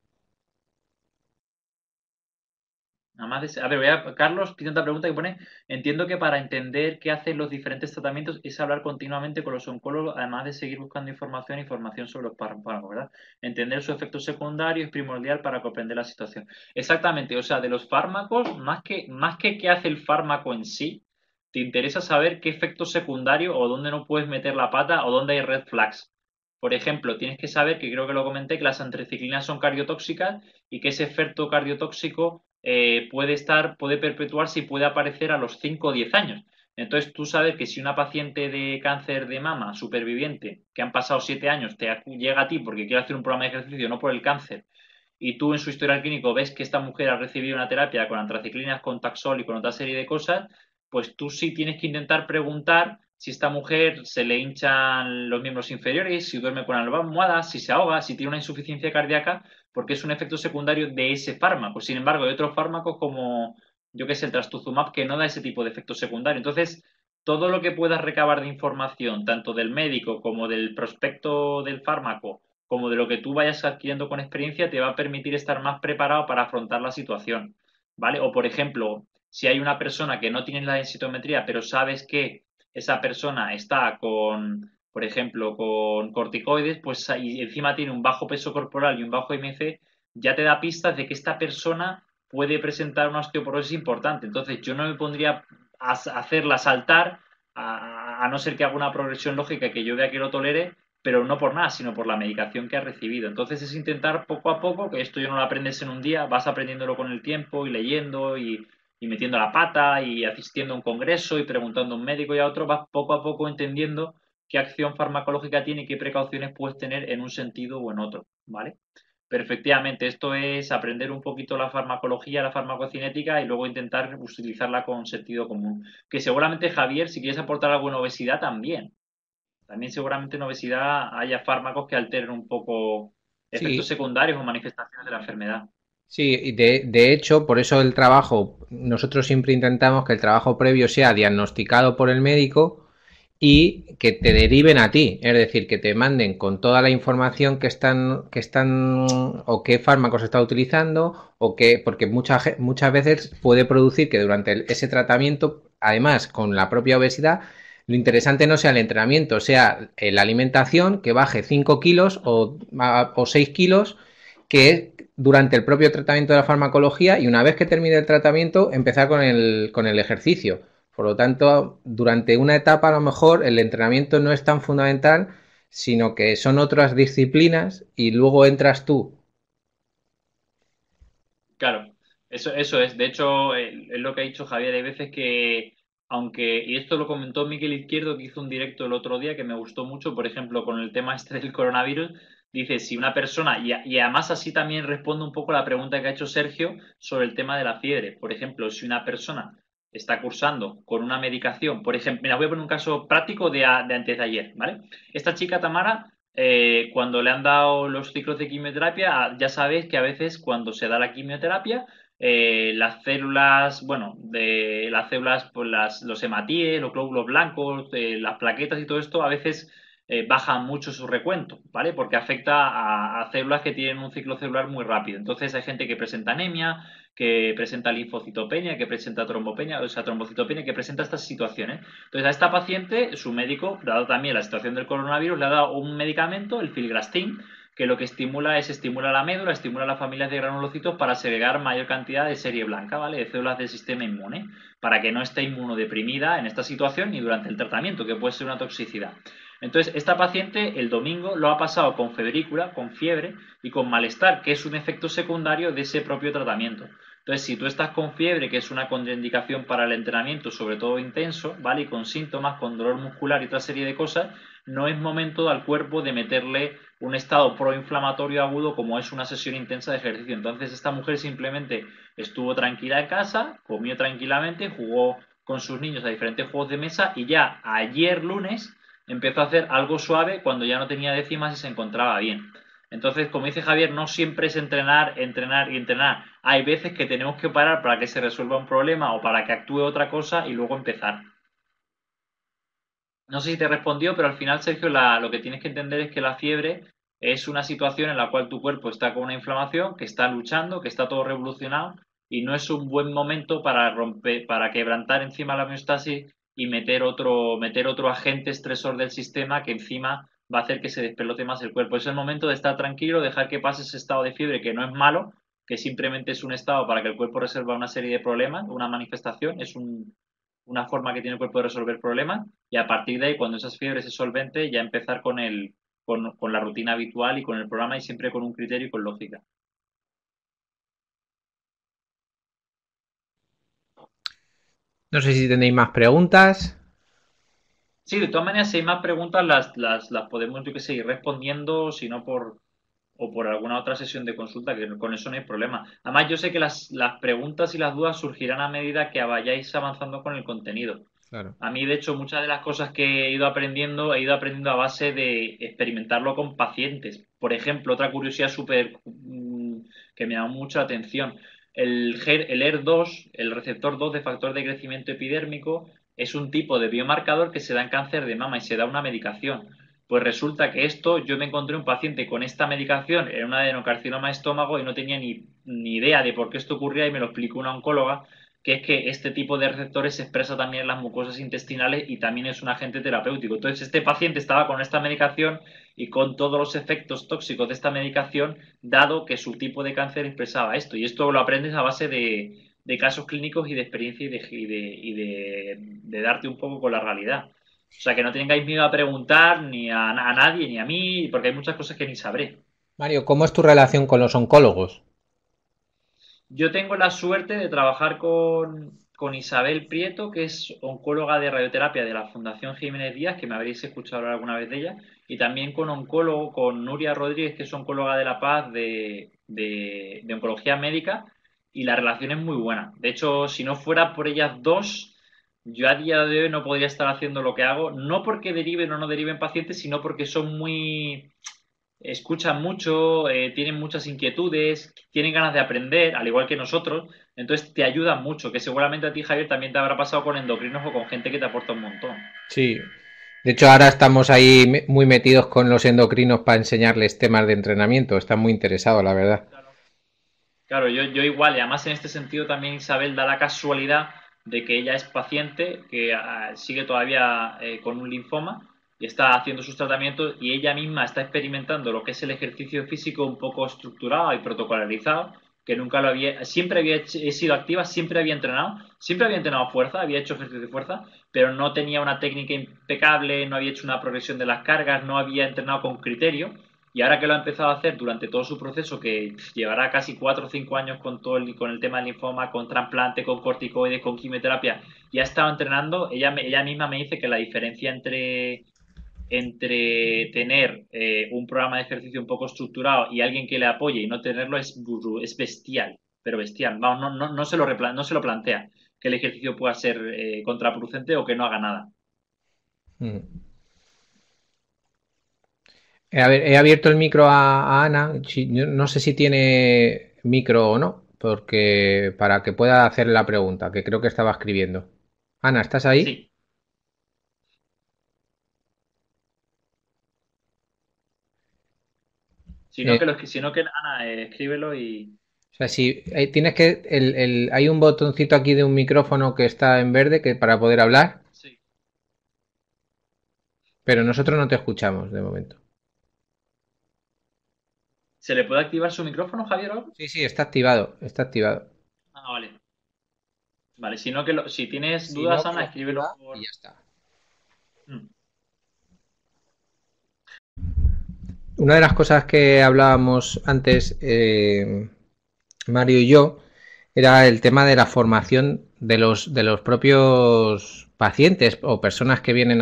Nada más a ver, Carlos pide otra pregunta que pone, entiendo que para entender qué hacen los diferentes tratamientos es hablar continuamente con los oncólogos, además de seguir buscando información sobre los fármacos, ¿verdad? Entender su efecto secundario es primordial para comprender la situación. Exactamente, o sea, de los fármacos, más que qué hace el fármaco en sí, te interesa saber qué efecto secundario o dónde no puedes meter la pata o dónde hay red flags. Por ejemplo, tienes que saber, que creo que lo comenté, que las antraciclinas son cardiotóxicas y que ese efecto cardiotóxico puede perpetuarse y puede aparecer a los 5 o 10 años. Entonces, tú sabes que si una paciente de cáncer de mama superviviente, que han pasado 7 años, llega a ti porque quiere hacer un programa de ejercicio, no por el cáncer, y tú en su historial clínico ves que esta mujer ha recibido una terapia con antraciclinas, con Taxol y con otra serie de cosas, pues tú sí tienes que intentar preguntar si esta mujer se le hinchan los miembros inferiores, si duerme con almohadas, si se ahoga, si tiene una insuficiencia cardíaca, porque es un efecto secundario de ese fármaco. Sin embargo, hay otros fármacos como, yo que sé, el trastuzumab, que no da ese tipo de efecto secundario. Entonces, todo lo que puedas recabar de información, tanto del médico como del prospecto del fármaco, como de lo que tú vayas adquiriendo con experiencia, te va a permitir estar más preparado para afrontar la situación, ¿vale? O, por ejemplo, si hay una persona que no tiene la densitometría, pero sabes que esa persona está con, por ejemplo, con corticoides, pues y encima tiene un bajo peso corporal y un bajo IMC, ya te da pistas de que esta persona puede presentar una osteoporosis importante. Entonces, yo no me pondría a hacerla saltar, a no ser que haga una progresión lógica que yo vea que lo tolere, pero no por nada, sino por la medicación que ha recibido. Entonces es intentar poco a poco, que esto yo no lo aprendes en un día, vas aprendiéndolo con el tiempo y leyendo y metiendo la pata y asistiendo a un congreso y preguntando a un médico y a otro, vas poco a poco entendiendo qué acción farmacológica tiene y qué precauciones puedes tener en un sentido o en otro, ¿vale? Pero efectivamente, esto es aprender un poquito la farmacología, la farmacocinética y luego intentar utilizarla con sentido común. Que seguramente, Javier, si quieres aportar algo en obesidad, también. También seguramente en obesidad haya fármacos que alteren un poco efectos Sí, secundarios o manifestaciones de la enfermedad. sí, y de hecho, por eso el trabajo, nosotros siempre intentamos que el trabajo previo sea diagnosticado por el médico y que te deriven a ti, es decir, que te manden con toda la información que están o qué fármacos está utilizando o qué, porque muchas veces puede producir que durante ese tratamiento, además con la propia obesidad, lo interesante no sea el entrenamiento, sea la alimentación, que baje 5 kilos o 6 kilos, que es durante el propio tratamiento de la farmacología, y una vez que termine el tratamiento empezar con el ejercicio. Por lo tanto, durante una etapa a lo mejor el entrenamiento no es tan fundamental, sino que son otras disciplinas y luego entras tú. Claro, eso es. De hecho, es lo que ha dicho Javier. Hay veces que, aunque, y esto lo comentó Miquel Izquierdo, que hizo un directo el otro día que me gustó mucho, por ejemplo, con el tema este del coronavirus, dice, si una persona, y además así también responde un poco a la pregunta que ha hecho Sergio sobre el tema de la fiebre. Por ejemplo, si una persona está cursando con una medicación, por ejemplo, mira, voy a poner un caso práctico de antes de ayer, ¿vale? Esta chica Tamara cuando le han dado los ciclos de quimioterapia, ya sabéis que a veces cuando se da la quimioterapia, las células, bueno, de las células, pues los hematíes, los glóbulos blancos, las plaquetas y todo esto, a veces bajan mucho su recuento, ¿vale? Porque afecta a células que tienen un ciclo celular muy rápido. Entonces hay gente que presenta anemia, que presenta linfocitopenia, que presenta trombopenia, o sea, trombocitopenia, que presenta estas situaciones. Entonces, a esta paciente, su médico, dado también la situación del coronavirus, le ha dado un medicamento, el filgrastim, que lo que estimula la médula, estimula las familias de granulocitos para segregar mayor cantidad de serie blanca, ¿vale? De células del sistema inmune, para que no esté inmunodeprimida en esta situación ni durante el tratamiento, que puede ser una toxicidad. Entonces, esta paciente el domingo lo ha pasado con febrícula, con fiebre y con malestar, que es un efecto secundario de ese propio tratamiento. Entonces, si tú estás con fiebre, que es una contraindicación para el entrenamiento, sobre todo intenso, ¿vale? Y con síntomas, con dolor muscular y otra serie de cosas, no es momento al cuerpo de meterle un estado proinflamatorio agudo como es una sesión intensa de ejercicio. Entonces, esta mujer simplemente estuvo tranquila en casa, comió tranquilamente, jugó con sus niños a diferentes juegos de mesa y ya ayer lunes empezó a hacer algo suave cuando ya no tenía décimas y se encontraba bien. Entonces, como dice Javier, no siempre es entrenar, entrenar y entrenar. Hay veces que tenemos que parar para que se resuelva un problema o para que actúe otra cosa y luego empezar. No sé si te respondió, pero al final, Sergio, lo que tienes que entender es que la fiebre es una situación en la cual tu cuerpo está con una inflamación, que está luchando, que está todo revolucionado y no es un buen momento para romper, para quebrantar encima la homeostasis y meter otro agente estresor del sistema que encima va a hacer que se despelote más el cuerpo. Es el momento de estar tranquilo, dejar que pase ese estado de fiebre que no es malo, que simplemente es un estado para que el cuerpo resuelva una serie de problemas, una manifestación, una forma que tiene el cuerpo de resolver problemas y a partir de ahí, cuando esas fiebres se solvente, ya empezar con la rutina habitual y con el programa y siempre con un criterio y con lógica. No sé si tenéis más preguntas. Sí, de todas maneras, si hay más preguntas, las podemos, yo que sé, ir respondiendo, si no o por alguna otra sesión de consulta, que con eso no hay problema. Además, yo sé que las preguntas y las dudas surgirán a medida que vayáis avanzando con el contenido. Claro. A mí, de hecho, muchas de las cosas que he ido aprendiendo a base de experimentarlo con pacientes. Por ejemplo, otra curiosidad súper que me da mucha atención. El ER2, el receptor 2 de factor de crecimiento epidérmico, es un tipo de biomarcador que se da en cáncer de mama y se da una medicación. Pues resulta que yo me encontré un paciente con esta medicación en un adenocarcinoma de estómago y no tenía ni idea de por qué esto ocurría y me lo explicó una oncóloga que es que este tipo de receptores se expresa también en las mucosas intestinales y también es un agente terapéutico. Entonces, este paciente estaba con esta medicación y con todos los efectos tóxicos de esta medicación, dado que su tipo de cáncer expresaba esto. Y esto lo aprendes a base de casos clínicos y de experiencia y de darte un poco con la realidad. O sea, que no tengáis miedo a preguntar ni a nadie ni a mí, porque hay muchas cosas que ni sabré. Mario, ¿cómo es tu relación con los oncólogos? Yo tengo la suerte de trabajar con Isabel Prieto, que es oncóloga de radioterapia de la Fundación Jiménez Díaz, que me habréis escuchado hablar alguna vez de ella, y también con Nuria Rodríguez, que es oncóloga de La Paz de oncología médica, y la relación es muy buena. De hecho, si no fuera por ellas dos, yo a día de hoy no podría estar haciendo lo que hago, no porque deriven o no deriven pacientes, sino porque son muy escuchan mucho, tienen muchas inquietudes, tienen ganas de aprender, al igual que nosotros, entonces te ayudan mucho, que seguramente a ti, Javier, también te habrá pasado con endocrinos o con gente que te aporta un montón. Sí, De hecho, ahora estamos ahí muy metidos con los endocrinos para enseñarles temas de entrenamiento. Están muy interesados, la verdad. Claro. Claro, yo igual, y además en este sentido también Isabel da la casualidad de que ella es paciente, que sigue todavía con un linfoma y está haciendo sus tratamientos y ella misma está experimentando lo que es el ejercicio físico un poco estructurado y protocolarizado, que nunca lo había, siempre había sido activa, siempre había entrenado fuerza, había hecho ejercicio de fuerza, pero no tenía una técnica impecable, no había hecho una progresión de las cargas, no había entrenado con criterio y ahora que lo ha empezado a hacer durante todo su proceso, que llevará casi 4 o 5 años con todo con el tema del linfoma, con trasplante, con corticoides, con quimioterapia, y ha estado entrenando, ella misma me dice que la diferencia entre tener un programa de ejercicio un poco estructurado y alguien que le apoye y no tenerlo es bestial, pero bestial. Vamos, no se lo plantea que el ejercicio pueda ser contraproducente o que no haga nada. Mm. A ver, he abierto el micro a Ana. Yo no sé si tiene micro o no, porque para que pueda hacer la pregunta, que creo que estaba escribiendo. Ana, ¿estás ahí? Sí, Eh, sino que Ana, escríbelo y... o sea, si tienes que hay un botoncito aquí de un micrófono que está en verde que para poder hablar, Sí. pero nosotros no te escuchamos de momento. ¿Se le puede activar su micrófono, Javier? ¿Ahora? Sí, sí, está activado, está activado. Ah, vale. Vale, si no si tienes Si no, dudas, que lo Ana, escríbelo escriba y por... ya está. Mm. Una de las cosas que hablábamos antes, Mario y yo, era el tema de la formación de los propios pacientes o personas que vienen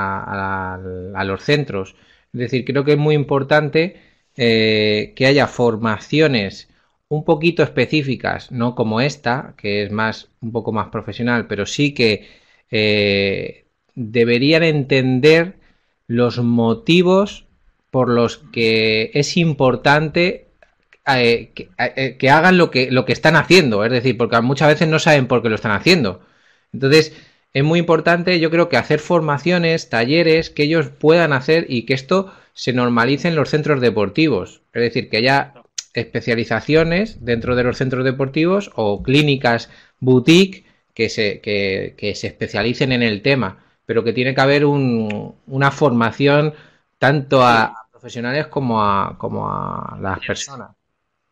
a los centros. Es decir, creo que es muy importante que haya formaciones un poquito específicas, no como esta, que es más un poco más profesional, pero sí que deberían entender los motivos por los que es importante que hagan lo que están haciendo, es decir, porque muchas veces no saben por qué lo están haciendo. Entonces, es muy importante, yo creo que hacer formaciones, talleres que ellos puedan hacer y que esto se normalice en los centros deportivos. Es decir, que haya especializaciones dentro de los centros deportivos o clínicas boutique que se especialicen en el tema, pero que tiene que haber una formación tanto a Sí, profesionales como a las pacientes. personas.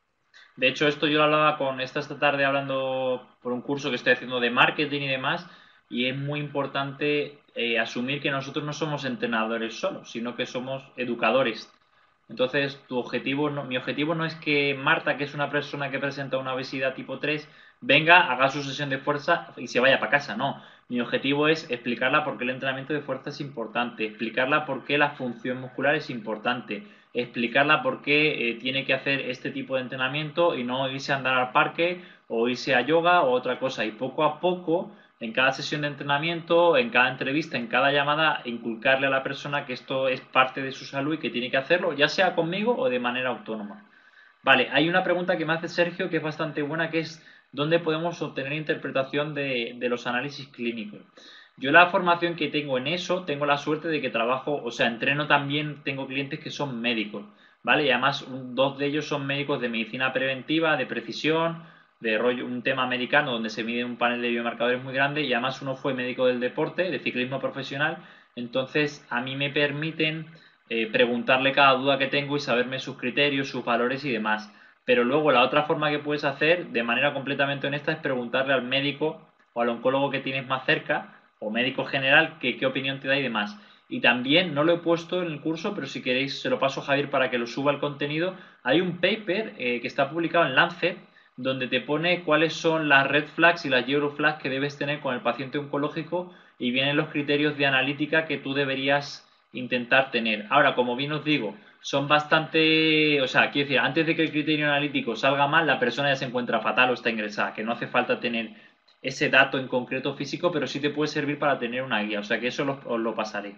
De hecho, esto yo lo hablaba con esta tarde hablando por un curso que estoy haciendo de marketing y demás, y es muy importante asumir que nosotros no somos entrenadores solos, sino que somos educadores. Entonces, mi objetivo no es que Marta, que es una persona que presenta una obesidad tipo 3, venga, haga su sesión de fuerza y se vaya para casa. No, mi objetivo es explicarla por qué el entrenamiento de fuerza es importante, explicarla por qué la función muscular es importante, explicarla por qué tiene que hacer este tipo de entrenamiento y no irse a andar al parque o irse a yoga o otra cosa. Y poco a poco, en cada sesión de entrenamiento, en cada entrevista, en cada llamada, inculcarle a la persona que esto es parte de su salud y que tiene que hacerlo, ya sea conmigo o de manera autónoma. Vale, hay una pregunta que me hace Sergio que es bastante buena, que es ¿dónde podemos obtener interpretación de los análisis clínicos? Yo la formación que tengo en eso, tengo la suerte de que trabajo, o sea, entreno también, tengo clientes que son médicos, ¿vale? Y además dos de ellos son médicos de medicina preventiva, de precisión, de rollo, un tema americano donde se mide un panel de biomarcadores muy grande y además uno fue médico del deporte, de ciclismo profesional, entonces a mí me permiten preguntarle cada duda que tengo y saberme sus criterios, sus valores y demás. Pero luego la otra forma que puedes hacer de manera completamente honesta es preguntarle al médico o al oncólogo que tienes más cerca o médico general que qué opinión te da y demás. Y también, no lo he puesto en el curso, pero si queréis se lo paso a Javier para que lo suba al contenido. Hay un paper que está publicado en Lancet donde te pone cuáles son las red flags y las yellow flags que debes tener con el paciente oncológico y vienen los criterios de analítica que tú deberías intentar tener. Ahora, como bien os digo, son bastante, o sea, quiero decir, antes de que el criterio analítico salga mal, la persona ya se encuentra fatal o está ingresada, que no hace falta tener ese dato en concreto físico, pero sí te puede servir para tener una guía, o sea que eso os lo pasaré.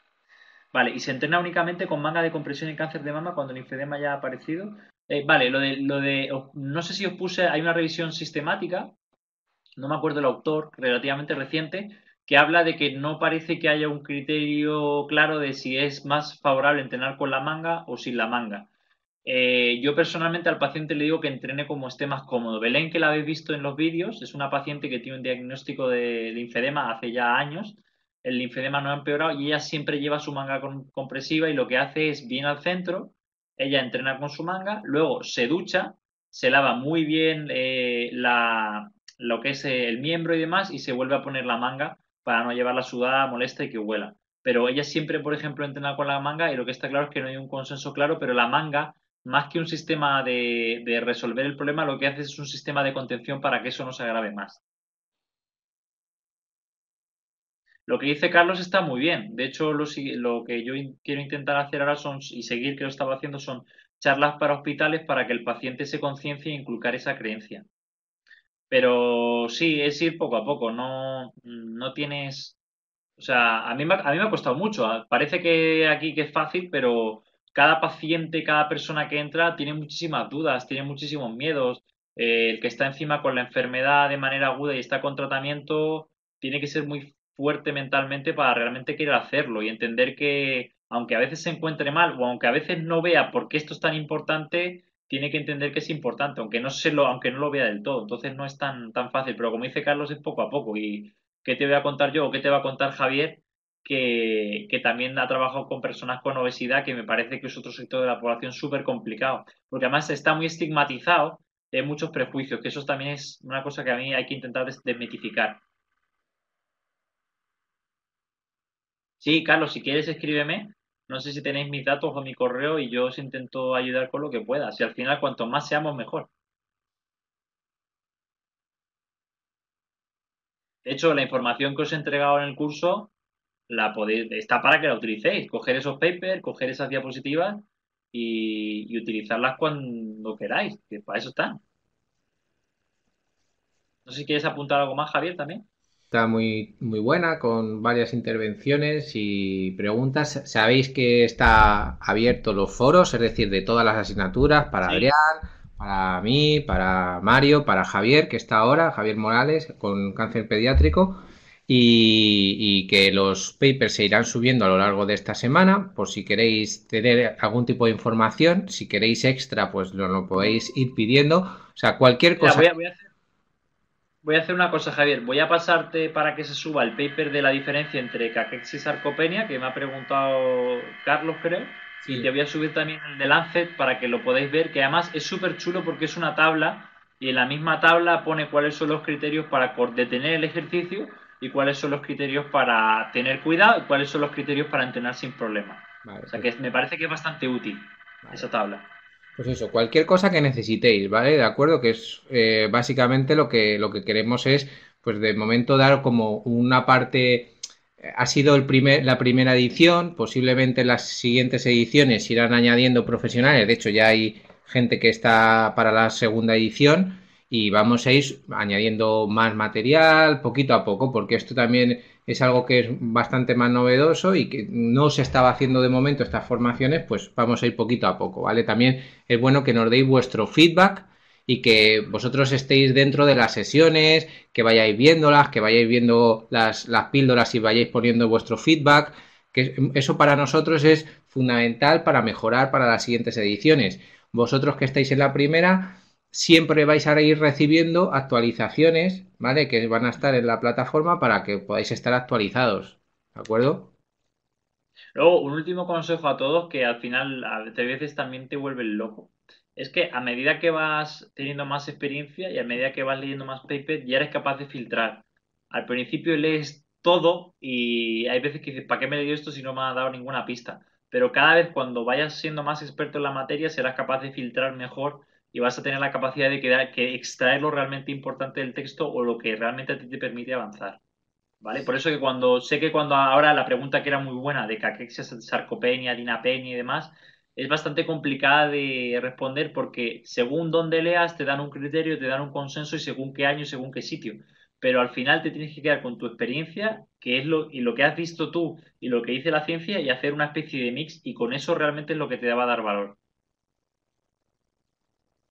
Vale, y se entrena únicamente con manga de compresión en cáncer de mama cuando el linfedema ya ha aparecido. Vale, no sé si os puse, hay una revisión sistemática, no me acuerdo el autor, relativamente reciente, que habla de que no parece que haya un criterio claro de si es más favorable entrenar con la manga o sin la manga. Yo personalmente al paciente le digo que entrene como esté más cómodo. Belén, que la habéis visto en los vídeos, es una paciente que tiene un diagnóstico de linfedema hace ya años. El linfedema no ha empeorado y ella siempre lleva su manga compresiva y lo que hace es viene al centro, ella entrena con su manga, luego se ducha, se lava muy bien lo que es el miembro y demás y se vuelve a poner la manga para no llevarla sudada, molesta y que huela. Pero ella siempre, por ejemplo, entrena con la manga y lo que está claro es que no hay un consenso claro, pero la manga más que un sistema de resolver el problema, lo que hace es un sistema de contención para que eso no se agrave más. Lo que dice Carlos está muy bien. De hecho, lo que yo quiero intentar hacer ahora son, y seguir que lo estaba haciendo, son charlas para hospitales para que el paciente se conciencie e inculcar esa creencia. Pero sí, es ir poco a poco, no tienes. O sea, a mí me ha costado mucho. Parece que aquí que es fácil, pero cada paciente, cada persona que entra tiene muchísimas dudas, tiene muchísimos miedos. El que está encima con la enfermedad de manera aguda y está con tratamiento, tiene que ser muy fuerte mentalmente para realmente querer hacerlo y entender que, aunque a veces se encuentre mal o aunque a veces no vea por qué esto es tan importante, tiene que entender que es importante, aunque no lo vea del todo. Entonces no es tan fácil, pero como dice Carlos, es poco a poco. Y ¿qué te voy a contar yo o qué te va a contar Javier? Que también ha trabajado con personas con obesidad, que me parece que es otro sector de la población súper complicado, porque además está muy estigmatizado, hay muchos prejuicios, que eso también es una cosa que a mí hay que intentar desmitificar. Sí, Carlos, si quieres escríbeme, no sé si tenéis mis datos o mi correo y yo os intento ayudar con lo que pueda. Si al final cuanto más seamos, mejor. De hecho, la información que os he entregado en el curso está para que la utilicéis. Coger esos papers, coger esas diapositivas y utilizarlas cuando queráis, que para eso están. No sé si quieres apuntar algo más, Javier, también. Está muy buena, con varias intervenciones y preguntas. Sabéis que está abierto los foros, es decir, de todas las asignaturas, para Adrián, Sí. para mí, para Mario, para Javier, que está ahora, Javier Morales, con cáncer pediátrico, y que los papers se irán subiendo a lo largo de esta semana, por si queréis tener algún tipo de información, si queréis extra, pues lo podéis ir pidiendo. O sea, cualquier Mira, cosa. voy a hacer una cosa, Javier. Voy a pasarte para que se suba el paper de la diferencia entre caquexis y sarcopenia, que me ha preguntado Carlos, creo. Y te Sí. voy a subir también el de Lancet para que lo podáis ver, que además es súper chulo porque es una tabla y en la misma tabla pone cuáles son los criterios para detener el ejercicio y cuáles son los criterios para tener cuidado y cuáles son los criterios para entrenar sin problema. Vale, O sea pues, que me parece que es bastante útil vale. esa tabla. Pues eso, cualquier cosa que necesitéis, ¿vale? De acuerdo, que es básicamente lo que queremos es, pues de momento dar como una parte, ha sido la primera edición, posiblemente las siguientes ediciones irán añadiendo profesionales, de hecho ya hay gente que está para la segunda edición y vamos a ir añadiendo más material poquito a poco, porque esto también es algo que es bastante más novedoso y que no se estaba haciendo de momento estas formaciones, pues vamos a ir poquito a poco, ¿vale? También es bueno que nos deis vuestro feedback y que vosotros estéis dentro de las sesiones, que vayáis viéndolas, que vayáis viendo las píldoras y vayáis poniendo vuestro feedback, que eso para nosotros es fundamental para mejorar para las siguientes ediciones. Vosotros que estáis en la primera, siempre vais a ir recibiendo actualizaciones, ¿vale? Que van a estar en la plataforma para que podáis estar actualizados, ¿de acuerdo? Luego, un último consejo a todos que al final a veces también te vuelven loco. Es que a medida que vas teniendo más experiencia y a medida que vas leyendo más papers, ya eres capaz de filtrar. Al principio lees todo y hay veces que dices, ¿para qué me he leído esto si no me ha dado ninguna pista? Pero cada vez cuando vayas siendo más experto en la materia, serás capaz de filtrar mejor y vas a tener la capacidad de que extraer lo realmente importante del texto o lo que realmente a ti te permite avanzar. ¿Vale? Por eso que cuando ahora la pregunta que era muy buena de cachexia, sarcopenia, linapenia y demás, es bastante complicada de responder porque según dónde leas te dan un criterio, te dan un consenso y según qué año, según qué sitio. Pero al final te tienes que quedar con tu experiencia, que es lo que has visto tú y lo que dice la ciencia y hacer una especie de mix y con eso realmente es lo que te va a dar valor.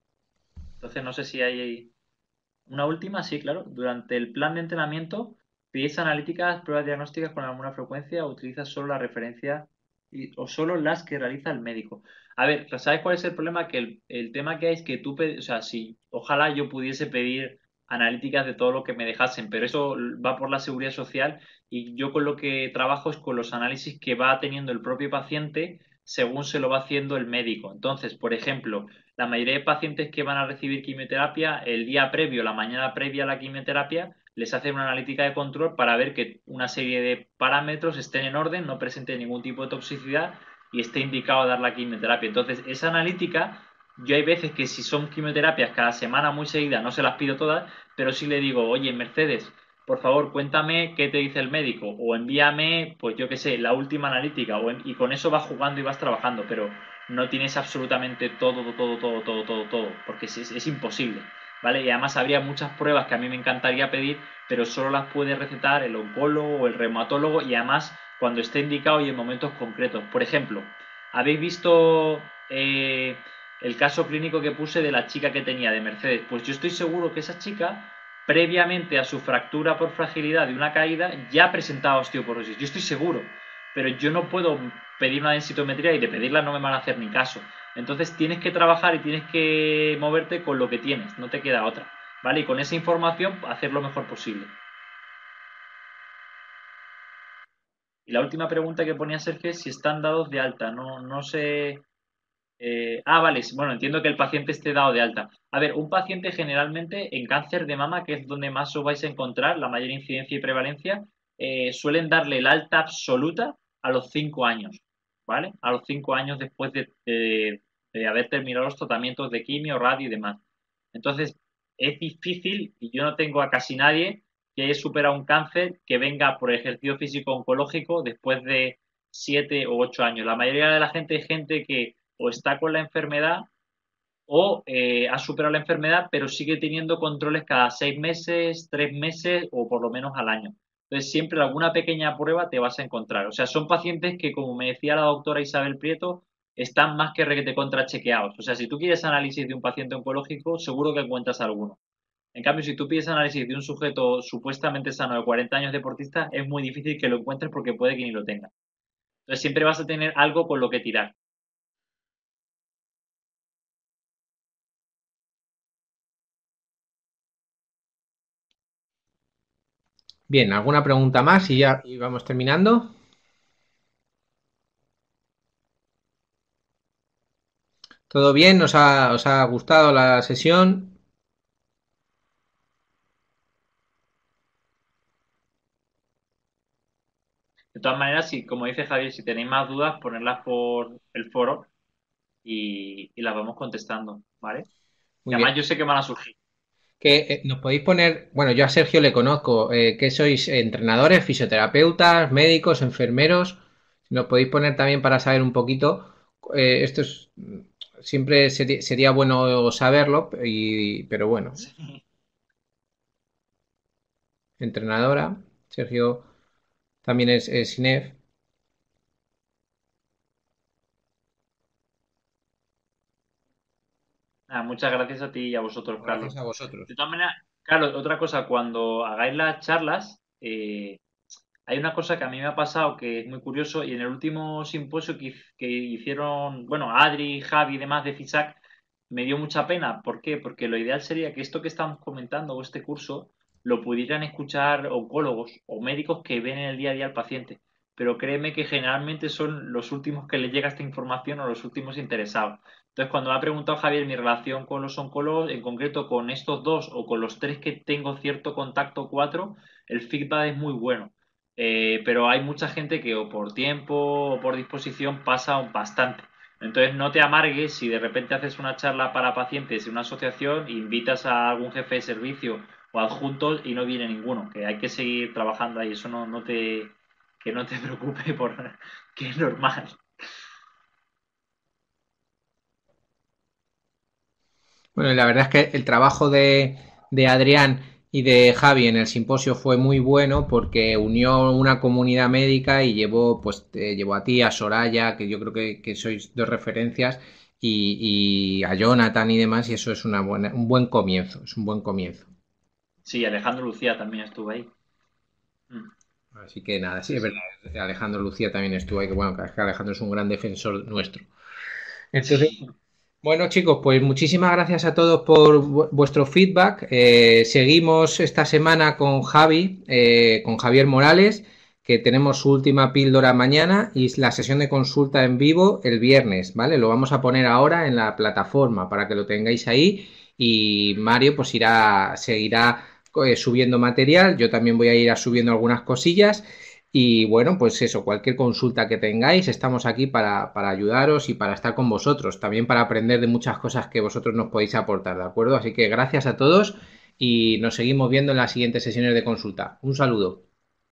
Entonces no sé si hay una última, sí, claro. Durante el plan de entrenamiento ¿Pedís analíticas, pruebas diagnósticas con alguna frecuencia o utilizas solo la referencia o solo las que realiza el médico? A ver, ¿sabes cuál es el problema? Que el tema que hay es que o sea, si ojalá yo pudiese pedir analíticas de todo lo que me dejasen, pero eso va por la seguridad social y yo con lo que trabajo es con los análisis que va teniendo el propio paciente según se lo va haciendo el médico. Entonces, por ejemplo, la mayoría de pacientes que van a recibir quimioterapia, el día previo, la mañana previa a la quimioterapia, les hacen una analítica de control para ver que una serie de parámetros estén en orden, no presente ningún tipo de toxicidad y esté indicado dar la quimioterapia. Entonces, esa analítica, yo hay veces que si son quimioterapias cada semana muy seguidas, no se las pido todas, pero sí le digo, oye, Mercedes, por favor, cuéntame qué te dice el médico o envíame, pues yo qué sé, la última analítica y con eso vas jugando y vas trabajando, pero no tienes absolutamente todo, porque es imposible, ¿vale? Y además habría muchas pruebas que a mí me encantaría pedir, pero solo las puede recetar el oncólogo o el reumatólogo y además cuando esté indicado y en momentos concretos. Por ejemplo, ¿habéis visto el caso clínico que puse de la chica que tenía de Mercedes? Pues yo estoy seguro que esa chica previamente a su fractura por fragilidad de una caída ya presentaba osteoporosis. Yo estoy seguro, pero yo no puedo pedir una densitometría y de pedirla no me van a hacer ni caso. Entonces tienes que trabajar y tienes que moverte con lo que tienes, no te queda otra, ¿vale? Y con esa información hacer lo mejor posible. Y la última pregunta que ponía Sergio es si están dados de alta. No, no sé. Vale, bueno, entiendo que el paciente esté dado de alta. A ver, un paciente generalmente en cáncer de mama, que es donde más os vais a encontrar, la mayor incidencia y prevalencia, suelen darle el alta absoluta a los 5 años, ¿vale? A los 5 años después de haber terminado los tratamientos de quimio, radio y demás. Entonces, es difícil, y yo no tengo a casi nadie que haya superado un cáncer que venga por ejercicio físico oncológico después de 7 o 8 años. La mayoría de la gente es gente que o está con la enfermedad o ha superado la enfermedad, pero sigue teniendo controles cada 6 meses, 3 meses o por lo menos al año. Entonces, siempre alguna pequeña prueba te vas a encontrar. O sea, son pacientes que, como me decía la doctora Isabel Prieto, están más que requete contrachequeados. O sea, si tú quieres análisis de un paciente oncológico, seguro que encuentras alguno. En cambio, si tú pides análisis de un sujeto supuestamente sano de 40 años deportista, es muy difícil que lo encuentres porque puede que ni lo tenga. Entonces, siempre vas a tener algo con lo que tirar. Bien, ¿alguna pregunta más? Y ya y vamos terminando. ¿Todo bien? Os ha gustado la sesión? De todas maneras, si, como dice Javier, si tenéis más dudas, ponerlas por el foro y las vamos contestando, ¿vale? Muy Y además bien. yo sé que van a surgir. Que nos podéis poner, bueno, yo a Sergio le conozco, que sois entrenadores, fisioterapeutas, médicos, enfermeros. Nos podéis poner también para saber un poquito. Esto es siempre sería bueno saberlo, pero bueno, Sí. entrenadora. Sergio también es INEF. Nada, muchas gracias a ti y a vosotros, Gracias Carlos. a vosotros. De todas maneras, Carlos, otra cosa, cuando hagáis las charlas, hay una cosa que a mí me ha pasado que es muy curioso y en el último simposio que hicieron, bueno, Adri, Javi y demás de FISAC, me dio mucha pena. ¿Por qué? Porque lo ideal sería que esto que estamos comentando o este curso lo pudieran escuchar oncólogos o médicos que ven en el día a día al paciente. Pero créeme que generalmente son los últimos que les llega esta información o los últimos interesados. Entonces, cuando me ha preguntado Javier mi relación con los oncólogos, en concreto con estos dos o con los tres que tengo cierto contacto, cuatro, el feedback es muy bueno. Pero hay mucha gente que o por tiempo o por disposición pasa bastante. Entonces no te amargues si de repente haces una charla para pacientes en una asociación, invitas a algún jefe de servicio o adjuntos y no viene ninguno, que hay que seguir trabajando ahí, eso que no te preocupe que es normal. Bueno, la verdad es que el trabajo de Adrián y de Javi en el simposio fue muy bueno porque unió una comunidad médica y llevó, pues, te llevó a ti, a Soraya, que yo creo que sois dos referencias, y a Jonathan y demás, y eso es un buen comienzo, es un buen comienzo. Sí, Alejandro Lucía también estuvo ahí. Así que nada, sí, es verdad. Alejandro Lucía también estuvo ahí, que bueno, que Alejandro es un gran defensor nuestro. Entonces, Sí. bueno, chicos, pues muchísimas gracias a todos por vuestro feedback. Seguimos esta semana con Javi, con Javier Morales, que tenemos su última píldora mañana y la sesión de consulta en vivo el viernes, ¿vale? Lo vamos a poner ahora en la plataforma para que lo tengáis ahí y Mario pues seguirá subiendo material. Yo también voy a ir subiendo algunas cosillas. Y bueno, pues eso, cualquier consulta que tengáis, estamos aquí para ayudaros y para estar con vosotros, también para aprender de muchas cosas que vosotros nos podéis aportar, ¿de acuerdo? Así que gracias a todos y nos seguimos viendo en las siguientes sesiones de consulta. Un saludo.